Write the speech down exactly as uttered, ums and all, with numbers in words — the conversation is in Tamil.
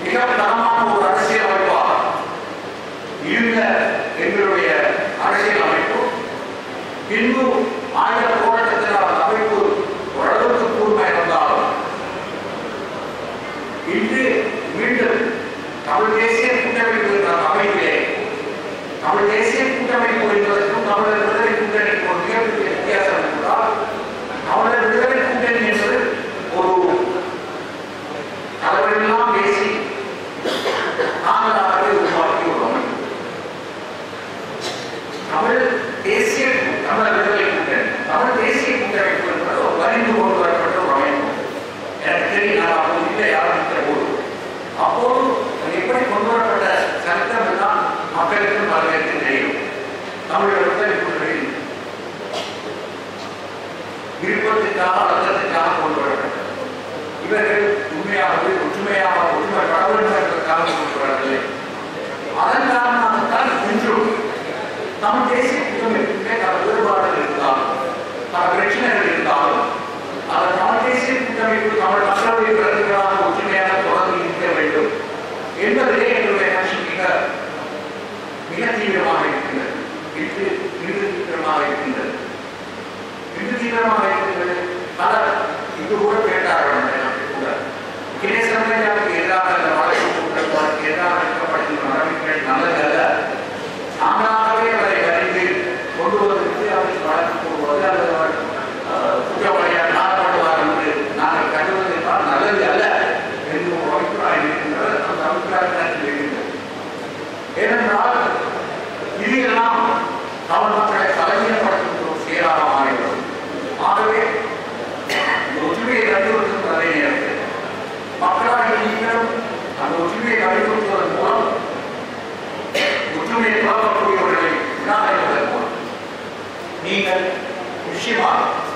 மிக தரமான ஒரு அரசியல் அமைப்பாக இருந்த எங்களுடைய அரசியல் அமைப்பு பின்பு ஆயிர போராட்டத்தில் அந்த அமைப்பு ஓரளவுக்கு கூர்மை இருந்தாலும் இன்று மீண்டும் தமிழ் தேசிய கூட்டமைப்பு என்ற அமைப்பிலே தமிழ் தேசிய கூட்டமைப்பு என்பதற்கும் தமிழர் விடுதலை கூட்டணிக்கு ஒரு மிகப்பெரிய வித்தியாசம் என்றால் தமிழர் விடுதலை கூட்டணி என்பது ஒரு தலைவரெல்லாம் பேசி தாங்களாகவே உருவாக்கிய ஒரு அமைப்பு. தமிழ் தேசிய தமிழர் விடுதலை கூட்டணி தமிழ் தேசிய கூட்டமைப்பு என்பது ஒரு வரிந்து கொண்டு வரப்பட்ட ஒரு அமைப்பு. எனக்கு தெரியும், நான் அப்போது இல்லை ஆரம்பிக்கிற போது அப்போது எப்படி கொண்டு வரப்பட்ட சட்டம் எல்லாம் மக்களுக்கு பலருக்கு தெரியும். தமிழர் விடுதலை கூட்டணி விருப்பத்திற்காக அர்த்தத்திற்காக கொண்டு வரப்பட்டது. இவர்கள் உண்மையாகவே ஒற்றுமையாக ஒற்றுமை கடவுள் என்பதற்காக கொண்டு வரவில்லை. அதன் காரணமாகத்தான் இன்றும் தமிழ் தேசிய கூட்டமைப்பிலே பல வேறுபாடுகள் இருந்தாலும் பல பிரச்சனைகள் இருந்தாலும் அந்த தமிழ் தேசிய கூட்டமைப்பு தமிழ் மக்களுடைய பிரதிகளாக ஒற்றுமையாக தொடர்ந்து இருக்க வேண்டும் என்பதிலே எங்களுடைய கட்சி மிக மிக தீவிரமாக இருக்கின்றது. இன்று இன்று தீவிரமாக இருக்கின்றது இன்று தீவிரமாக இருக்கின்றது பலர் இது கூட கேட்டார்கள் கூட கிரேசமையாவுக்கு எதிராக அந்த வழக்கு கூட்டத்திற்கு எதிராக எடுக்கப்படுகின்ற நடவடிக்கைகள் நல்லதல்ல. நாங்களாகவே அவரை அறிந்து கொண்டு வருவதற்கு அவருக்கு வழக்கு போடுவது அல்லது குற்றவாளியாக நாடப்படுவார் என்று நாங்கள் கருதுவது என்றால் நல்லது அல்ல என்று ஒரு அபிப்பிராயம் இருக்கின்றது. அந்த அபிப்பிராயத்தில் இருக்கின்றது. ஏனென்றால் இது எல்லாம் தமிழ் மக்களை தலைமையப்படுத்தும் ஒரு செயலாக மாறிவிடும். ஆகவே ஒற்றுமையை வலியுறுத்தும் அதே நேரத்தில் மக்களாக நீங்களும் அந்த ஒற்றுமையை வலியுறுத்துவதன் மூலம் ஒற்றுமையை வளர்க்கக்கூடியவர்களை விடாதீர்கள் மூலம் நீங்கள் நிச்சயமாக